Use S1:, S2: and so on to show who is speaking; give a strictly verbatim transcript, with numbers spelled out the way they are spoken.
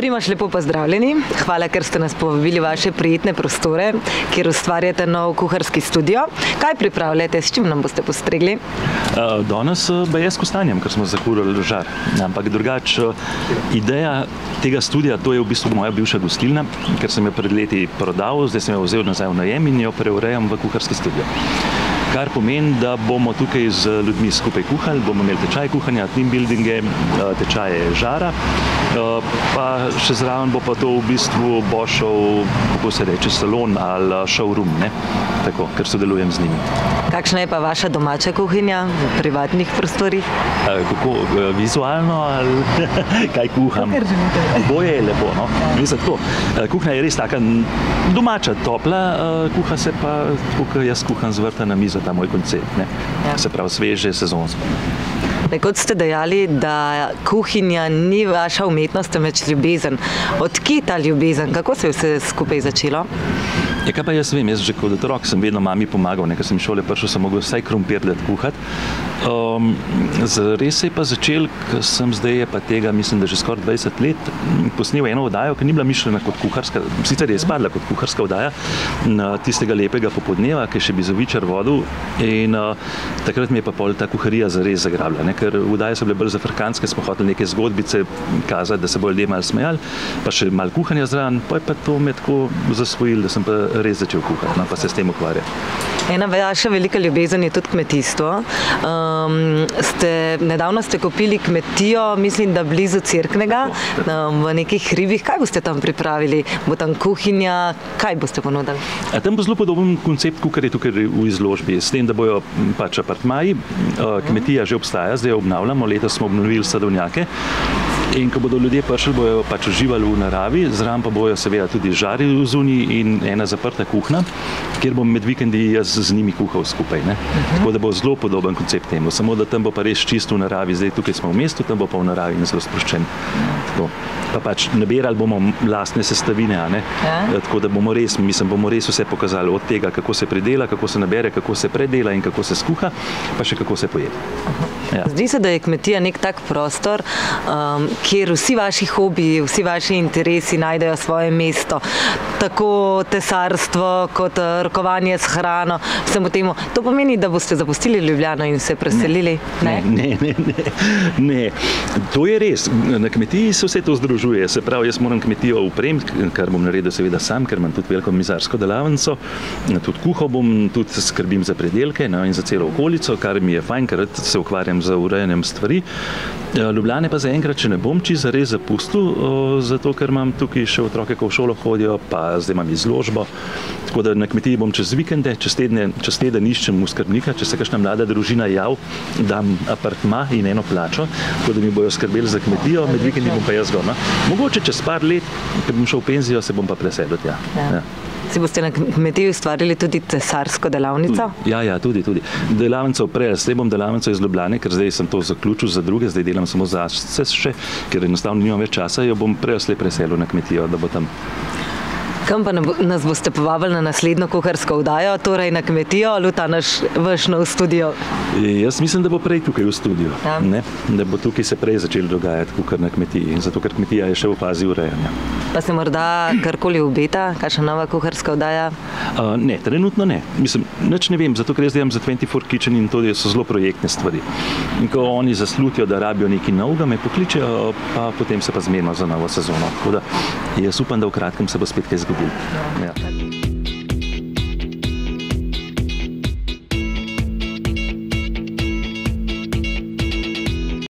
S1: Primož, lepo pozdravljeni. Hvala, ker ste nas povabili v vaše prijetne prostore, kjer ustvarjate nov kuharski studio. Kaj pripravljate, s čim nam boste postregli?
S2: Danes baje s kostanjem, ker smo zakurili žar. Ampak drugače, ideja tega studia, to je v bistvu moja bivša gostilna, ker sem jo pred leti prodal, zdaj sem jo vzel nazaj v najem in jo preurejam v kuharski studio. Kar pomeni, da bomo tukaj z ljudmi skupaj kuhali, bomo imeli tečaj kuhanja, team buildinge, tečaje žara, pa še zraven bo pa to v bistvu bošel, kako se reče, salon ali showroom, ne? Tako, ker sodelujem z njimi.
S1: Kakšna je pa vaša domača kuhinja v privatnih prostorih?
S2: Kako, vizualno ali kaj kuham?
S1: Kar želite.
S2: Oboje je lepo, no? Mislim, tako, kuhinja je res taka domača, topla, kuha se pa, tako jaz kuham z vrta na mizo, ta moj koncept, ne? Ja. Se pravi sveže, sezonsko.
S1: Kot ste dejali, da kuhinja ni vaša umetnost, temveč ljubezen. Od kje ta ljubezen? Kako se je vse skupaj začelo?
S2: Ja, kaj pa jaz vem, jaz že kot otrok sem vedno mami pomagal, nekaj sem iz šole prišel, sem mogel vsaj krompir dati kuhati. Um, res se je pa začel, ker sem zdaj je pa tega, mislim, da že skoraj dvajset let posnel eno oddajo, ki ni bila mišljena kot kuharska, sicer je spadla kot kuharska oddaja, na tistega lepega popodneva, ki je še Bizovičar vodil, in uh, takrat mi je pa pol ta kuharija zares zagrabila, ne? Ker oddaje so bile bolj zafrkanske, smo hoteli neke zgodbice kazati, da se bo ljudje malo smejali, pa še malo kuhanja zraven, pa je pa to me tako zasvojilo, da sem pa res začel kuhati, no, pa se s tem ukvarjati.
S1: Ena vaša velika ljubezen je tudi kmetijstvo. Um, ste, nedavno ste kupili kmetijo, mislim, da blizu Cerknega, um, v nekih hribih. Kaj boste tam pripravili? Bo tam kuhinja? Kaj boste ponudili?
S2: A tam bo zelo podoben koncept, kakor je tukaj v izložbi. S tem, da bojo pač apartmaji, kmetija že obstaja, zdaj jo obnavljamo, letos smo obnovili sadovnjake. In ko bodo ljudje prišli, bojo pač uživali v naravi, zraven pa bojo seveda tudi žari v zunji in ena zaprta kuhna, kjer bom med vikendi jaz z njimi kuhal skupaj, ne. Tako da bo zelo podoben koncept temu, samo da tam bo pa res čisto v naravi, zdaj tukaj smo v mestu, tam bo pa v naravi in zelo sproščen. Tako. Pa pač nabirali bomo lastne sestavine, a ne. Ja. Tako da bomo res, mislim, bomo res vse pokazali od tega, kako se predela, kako se nabere, kako se predela in kako se skuha, pa še kako se poje. Ja.
S1: Zdi se, da je kmetija nek tak prostor, um, kjer vsi vaši hobiji, vsi vaši interesi najdejo svoje mesto. Tako tesarstvo, kot rokovanje s hrano, vsemu temu. To pomeni, da boste zapustili Ljubljano in se preselili?
S2: Ne, ne, ne, ne, ne. To je res. Na kmetiji se vse to združuje. Se pravi, jaz moram kmetijo upremiti, kar bom naredil seveda sam, ker imam tudi veliko mizarsko delavnico. Tudi kuhal bom, tudi skrbim za predelke, no, in za celo okolico, kar mi je fajn, ker se ukvarjam za urejanjem stvari. Ljubljane pa zaenkrat, če ne bom čisto zares zapustil, zato ker imam tukaj še otroke, ko v šolo hodijo, pa zdaj imam izložbo. Tako da na kmetiji bom čez vikende, čez tedne, čez teden iščem skrbnika, če se kakšna mlada družina jav, dam apartma in eno plačo, tako da mi bojo skrbeli za kmetijo, med vikendi bom pa jaz gor. Mogoče čez par let, ker bom šel v penzijo, se bom pa preselil tja. Ja.
S1: Si boste na kmetiji ustvarili tudi tesarsko delavnico?
S2: Ja, ja, tudi, tudi. Delavnico prej, zdaj bom delavnico iz Ljubljane, ker zdaj sem to zaključil za druge, zdaj delam samo za se še, ker enostavno nimam več časa, jo bom prej preselil na kmetijo, da bo tam.
S1: Kam pa nas boste povabili na naslednjo kuharsko oddajo, torej na kmetijo ali v ta naš vaš nov studio?
S2: Jaz mislim, da bo prej tukaj v studiu, ja. Ne? Da bo tukaj se prej začeli dogajati kukar na kmetiji, zato ker kmetija je še v fazi urejanja.
S1: Pa se morda karkoli obeta, kakšna nova kuharska oddaja?
S2: Uh, ne, trenutno ne. Mislim, nič ne vem, zato ker jaz delam za dvajset Kitchen in to so zelo projektne stvari. In ko oni zaslutijo, da rabijo nekaj novega, me pokličejo, pa potem se pa zmenimo za novo sezono. Tako da jaz upam, da v kratkem se bo spet kaj zgodilo. Ja.